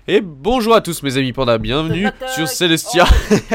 Et bonjour à tous mes amis pandas, bienvenue sur Celestia.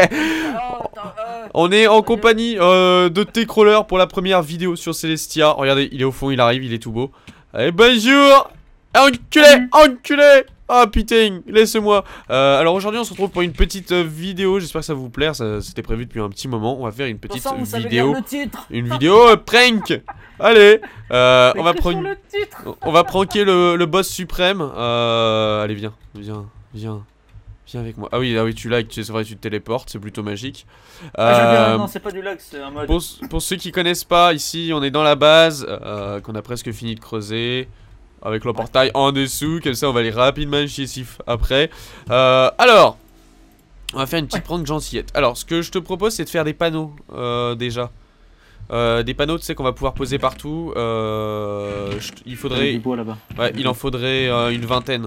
On est en compagnie de T-Crawler pour la première vidéo sur Celestia. Regardez, il est au fond, il arrive, il est tout beau. Allez, bonjour. Enculé, enculé. Ah putain, laisse-moi. Alors aujourd'hui on se retrouve pour une petite vidéo, j'espère que ça vous plaire, c'était prévu depuis un petit moment. On va faire une petite vidéo. Une vidéo prank. Allez, on va pranker le boss suprême. Allez viens avec moi. Ah oui, tu lags, c'est vrai, tu te téléportes, c'est plutôt magique. Non, c'est pas du lag, c'est un mode. Pour ceux qui connaissent pas, ici on est dans la base, qu'on a presque fini de creuser. Avec le portail en dessous, comme ça on va aller rapidement chez Sif après. Alors, on va faire une petite prank gentillette. Alors, ce que je te propose, c'est de faire des panneaux déjà. Des panneaux, tu sais, qu'on va pouvoir poser partout. Il faudrait. Ouais, il en faudrait une vingtaine.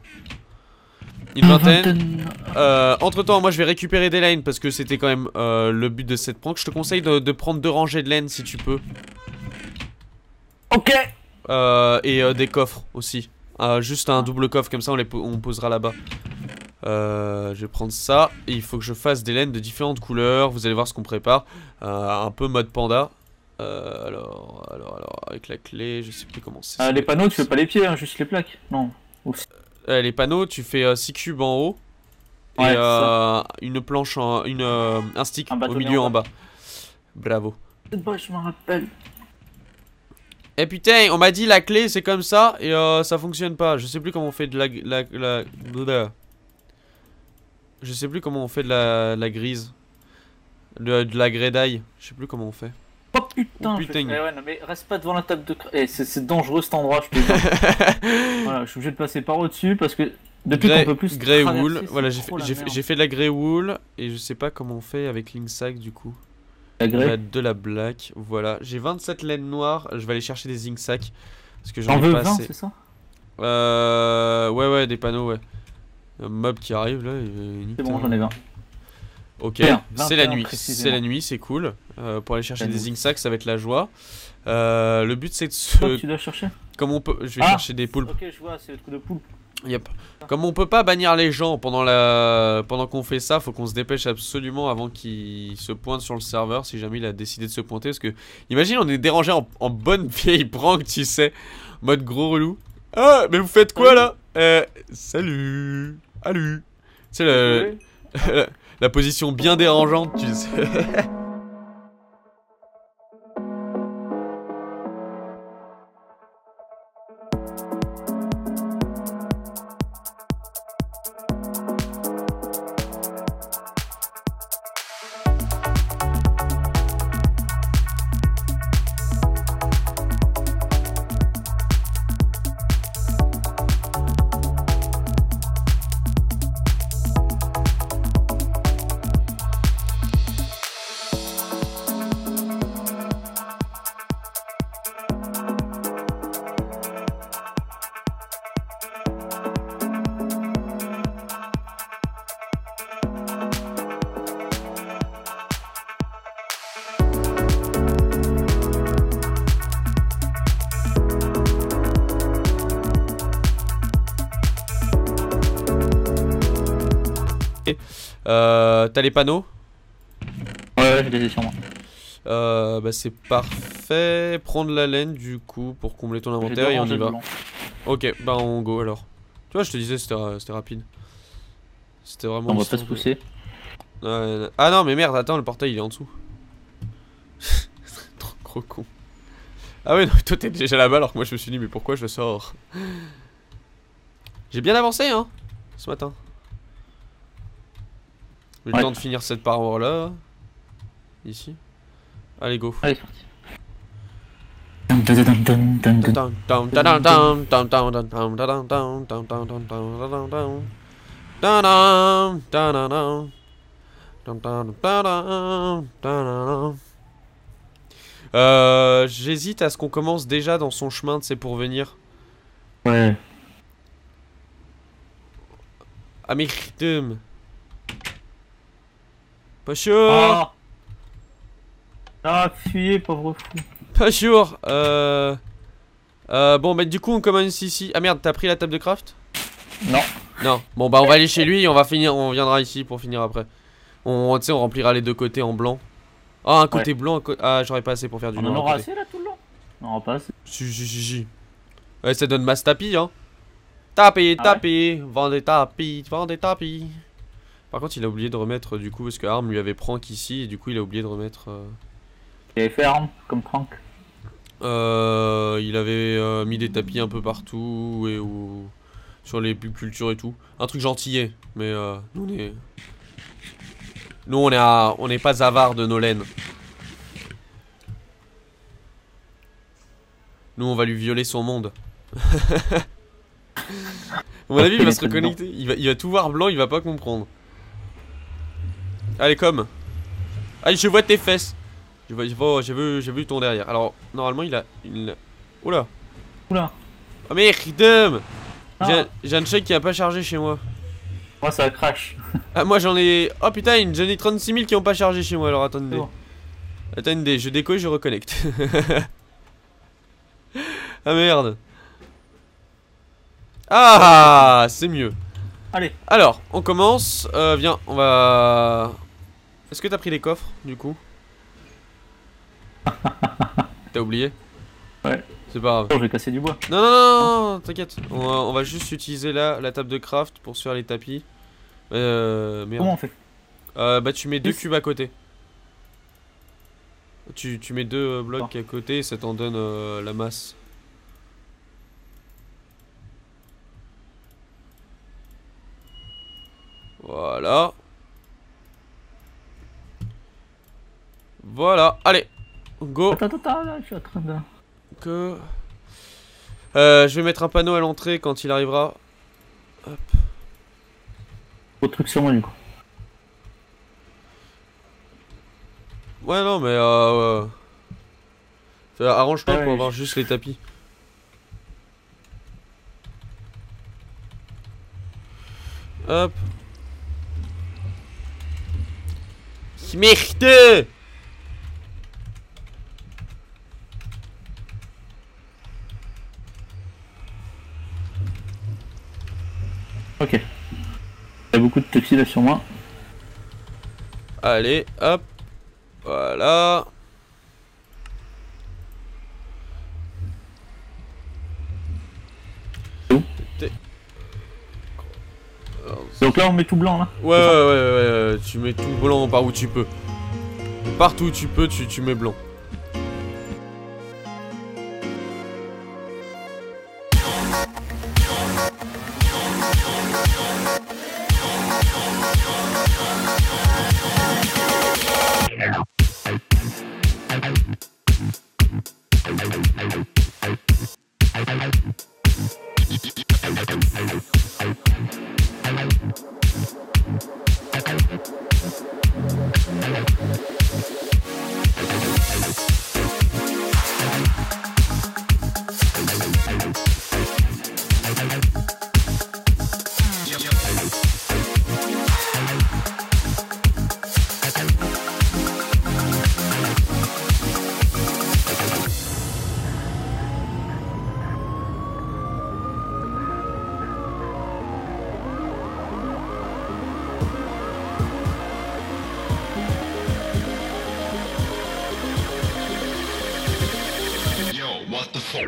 Entre temps, moi je vais récupérer des laines parce que c'était quand même le but de cette prank. Je te conseille de prendre 2 rangées de laine si tu peux. Ok. Et des coffres aussi. Juste un double coffre, comme ça on posera là-bas. Je vais prendre ça. Et il faut que je fasse des laines de différentes couleurs. Vous allez voir ce qu'on prépare. Un peu mode panda. Alors, avec la clé, je sais plus comment c'est. Les panneaux, tu fais pas les pieds, hein, juste les plaques. Non. Les panneaux, tu fais 6 cubes en haut. Ouais, et une planche, un stick au milieu en bas. Bravo. C'est bon, je m'en rappelle. Eh putain, on m'a dit la clé c'est comme ça et ça fonctionne pas. Je sais plus comment on fait de Je sais plus comment on fait de la grise. De la grey dye. Je sais plus comment on fait. Oh putain, oh, putain. Ouais, non, mais reste pas devant la table de c'est dangereux cet endroit, je te dis. Voilà, je suis obligé de passer par au-dessus parce que depuis qu'on peut plus grey wool. Voilà, j'ai fait de la grey wool et je sais pas comment on fait avec l'Inksac du coup. De la black, voilà. J'ai 27 laines noires, je vais aller chercher des zinc sacs. Parce que j'en ai pas assez. C'est ça? Ouais, des panneaux, ouais. Un mob qui arrive là. C'est bon, j'en ai 20. Ok, c'est la nuit, c'est cool. Pour aller chercher des zinc sacs, ça va être la joie. Le but c'est de se. Tu dois chercher? Comme on peut. Je vais chercher des poulpes. Ok, je vois, c'est le truc de poulpe. Yep. Comme on peut pas bannir les gens pendant qu'on fait ça, faut qu'on se dépêche absolument avant qu'ils se pointent sur le serveur si jamais il a décidé de se pointer. Parce que, imagine, on est dérangé en bonne vieille prank, tu sais, mode gros relou. Ah, mais vous faites quoi là? Salut. Salut. Tu sais, la position bien dérangeante, tu sais. T'as les panneaux? Ouais, je les ai sur moi. Bah c'est parfait. Prendre la laine du coup pour combler ton inventaire et on y va. Ok, bah on go alors. Tu vois, je te disais c'était rapide. C'était vraiment. On va pas se pousser. Ah non, mais merde, attends, le portail il est en dessous. Trop con. Ah ouais, non, toi t'es déjà là-bas alors que moi je me suis dit, mais pourquoi je sors? J'ai bien avancé, hein, ce matin. J'ai le temps de finir cette paroi là. Ici. Allez, go. Allez, c'est parti. J'hésite à ce qu'on commence déjà dans son chemin, tu sais, pour venir. Ouais. Amichtum. Pas sûr. Ah, fuyez, pauvre fou. Pas sûr. Bon, bah du coup, on commence ici. Ah merde, t'as pris la table de craft? Non. Non, bon bah on va aller chez lui et on viendra ici pour finir après. Tu sais, on remplira les deux côtés en blanc. Ah, un côté blanc, ah j'aurais pas assez pour faire du On noir. en aura assez là tout le long? On aura pas assez. Si. Ouais, ça donne masse tapis, hein. Tapis, vend des tapis. Par contre, il a oublié de remettre du coup, parce que Arm lui avait prank ici, et du coup, il a oublié de remettre. Il avait fait Arm comme prank. Il avait mis des tapis un peu partout, et sur les pubs culture et tout. Un truc gentillet, mais nous, on n'est pas avares de nos laines. Nous, on va lui violer son monde. À mon avis, il va se reconnecter. Il va tout voir blanc, il va pas comprendre. Allez, comme. Allez, je vois tes fesses. J'ai vu ton derrière. Alors, normalement, il a. Oula. Oula. Oh merde. J'ai un check qui a pas chargé chez moi. Moi, ça crash. Ah, moi j'en ai. Oh putain, j'en ai 36 000 qui ont pas chargé chez moi. Alors attendez. Bon. Attendez, je déco et je reconnecte. Ah merde. Ah, c'est mieux. Allez. Alors, on commence. Viens, on va. Est-ce que t'as pris les coffres du coup? T'as oublié? Ouais. C'est pas grave. Je vais casser du bois. Non, t'inquiète. On va juste utiliser la table de craft pour se faire les tapis. Merde. Comment on fait? Bah tu mets deux cubes à côté. Tu mets deux blocs à côté et ça t'en donne la masse. Voilà. Voilà, allez, go. Attends, là, je suis en train de... Je vais mettre un panneau à l'entrée quand il arrivera. Hop. Autre truc sur moi du coup. Ouais, non, mais arrange-toi pour avoir juste les tapis. Hop. Merde. Ok. Il y a beaucoup de tapis là sur moi. Allez, hop. Voilà. Donc là on met tout blanc là. Ouais, tu mets tout blanc par où tu peux. Partout où tu peux, tu mets blanc. What the fuck?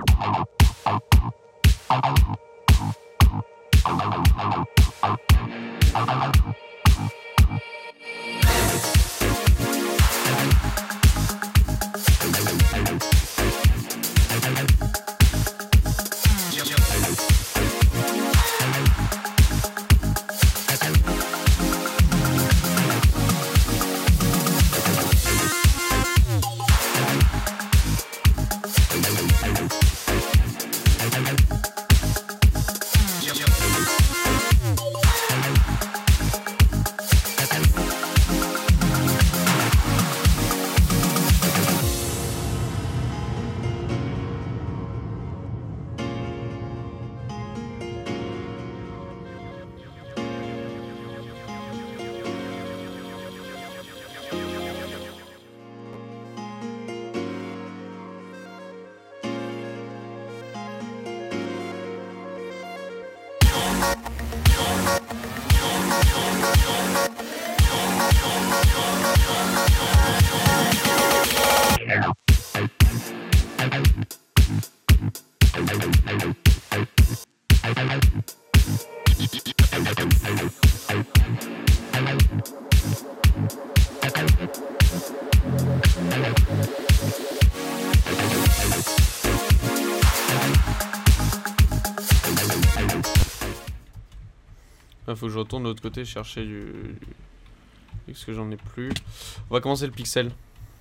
Il faut que je retourne de l'autre côté chercher du... Parce que j'en ai plus. On va commencer le pixel.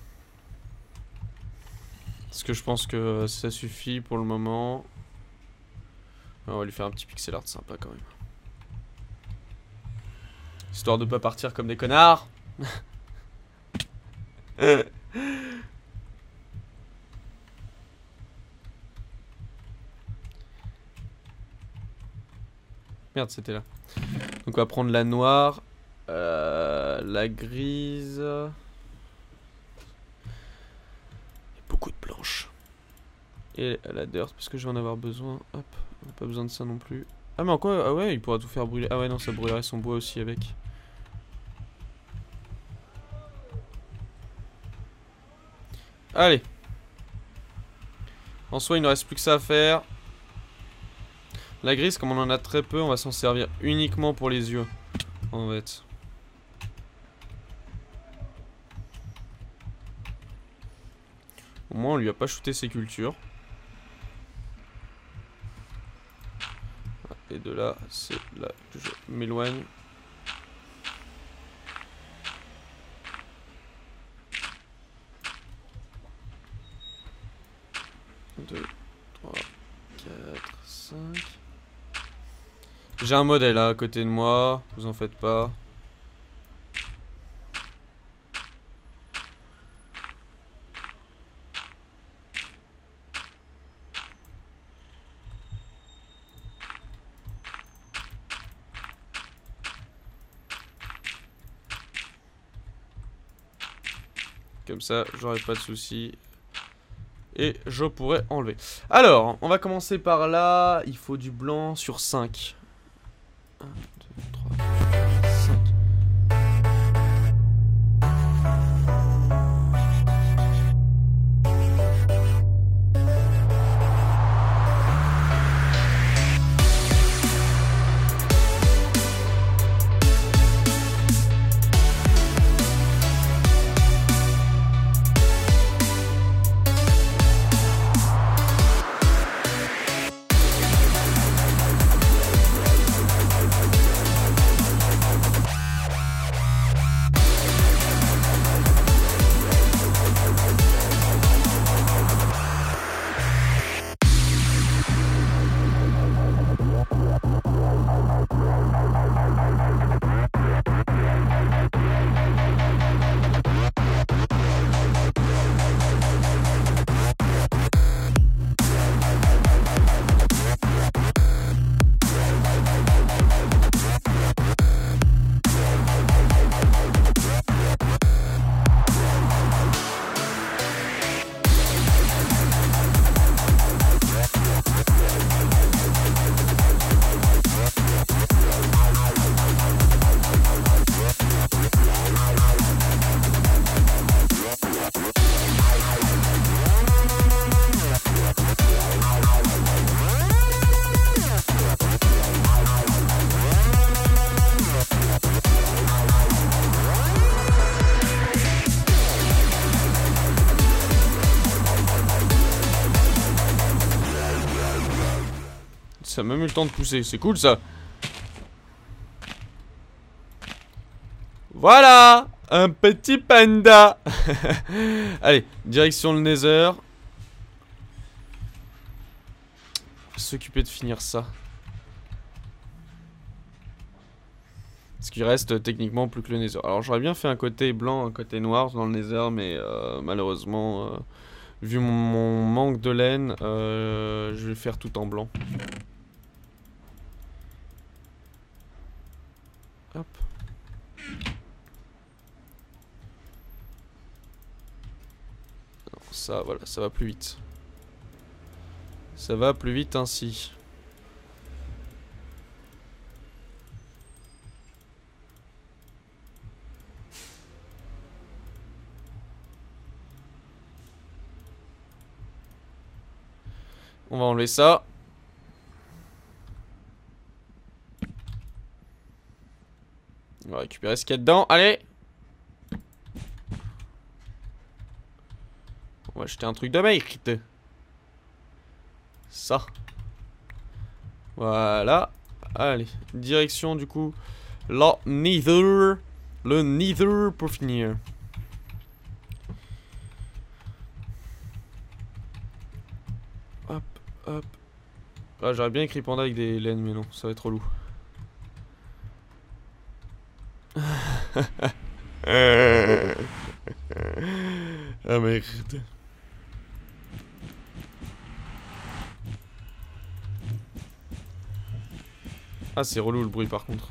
Parce que je pense que ça suffit pour le moment. On va lui faire un petit pixel art sympa quand même. Histoire de pas partir comme des connards. Merde, c'était là. Donc on va prendre la noire, la grise. Beaucoup de blanche. Et la dirt, parce que je vais en avoir besoin. Hop, on n'a pas besoin de ça non plus. Ah mais en quoi? Ah ouais, il pourra tout faire brûler. Ah ouais, non, ça brûlerait son bois aussi avec. Allez. En soi, il ne reste plus que ça à faire. La grise, comme on en a très peu, on va s'en servir uniquement pour les yeux. En fait. Au moins, on lui a pas shooté ses cultures. Et de là, c'est là que je m'éloigne. Deux, 3, 4, 5. J'ai un modèle là à côté de moi, vous en faites pas. Comme ça, j'aurai pas de soucis. Et je pourrais enlever. Alors, on va commencer par là. Il faut du blanc sur 5. 1, 2, 3, 5. Ça a même eu le temps de pousser, c'est cool ça. Voilà, un petit panda. Allez, direction le Nether. S'occuper de finir ça. Ce qui reste techniquement plus que le Nether. Alors j'aurais bien fait un côté blanc, un côté noir dans le Nether, mais malheureusement, vu mon manque de laine, je vais faire tout en blanc. Hop. Non, ça, voilà, ça va plus vite. Ça va plus vite ainsi. On va enlever ça. On va récupérer ce qu'il y a dedans. Allez! On va acheter un truc de merde. Ça. Voilà. Allez, direction du coup la Nether. Le Nether pour finir. Hop, hop. Ah, j'aurais bien écrit panda avec des laines, mais non, ça va être relou. Ah merde. Ah, c'est relou le bruit par contre.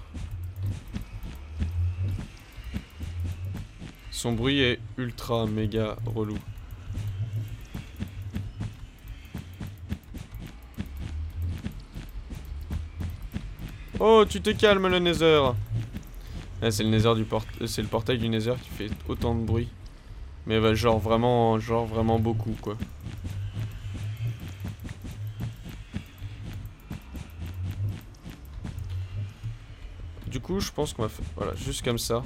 Son bruit est ultra méga relou. Oh, tu te calmes le Nether. Ah, c'est le Nether du c'est le portail du Nether qui fait autant de bruit. Mais bah, genre vraiment beaucoup quoi. Du coup, je pense qu'on va faire voilà, juste comme ça.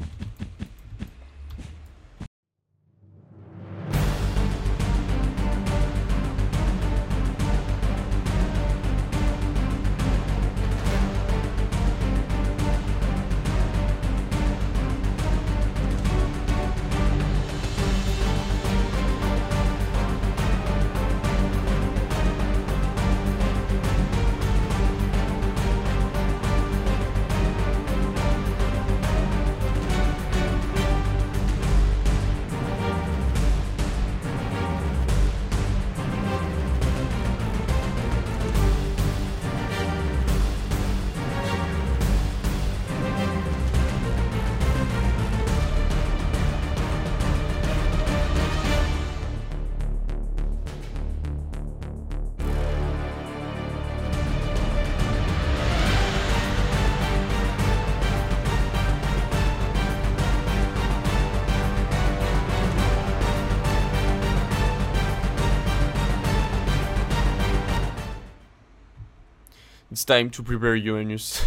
It's time to prepare Uranus.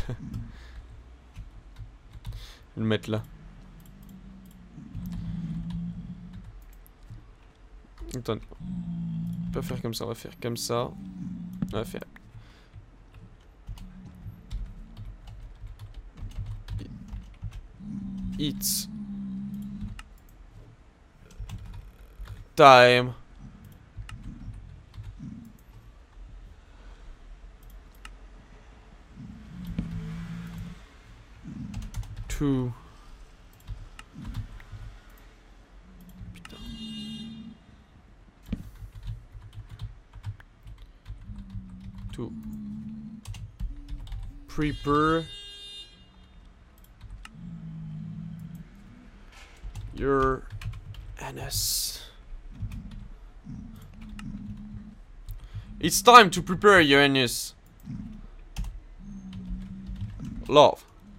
Je vais le mettre là. Attends. On va pas faire comme ça, on va faire comme ça. On va faire. It's time to putain. To prepare your anus. It's time to prepare your anus. Love.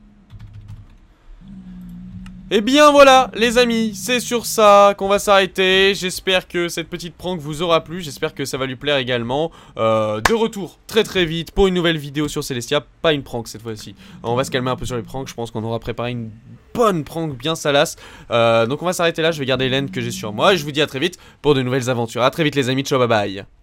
Et bien voilà les amis, c'est sur ça qu'on va s'arrêter. J'espère que cette petite prank vous aura plu, j'espère que ça va lui plaire également. De retour très vite pour une nouvelle vidéo sur Celestia, pas une prank cette fois-ci. On va se calmer un peu sur les pranks, je pense qu'on aura préparé une bonne prank bien salace. Donc on va s'arrêter là, je vais garder l'aine que j'ai sur moi et je vous dis à très vite pour de nouvelles aventures. A très vite les amis, ciao bye bye.